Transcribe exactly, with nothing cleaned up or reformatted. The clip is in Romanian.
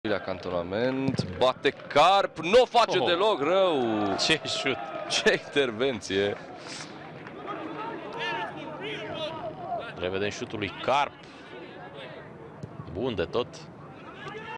Cantonament, bate Carp, nu o face oh. deloc rău. Ce șut! Ce intervenție! Revedem șutul lui Carp. Bun de tot.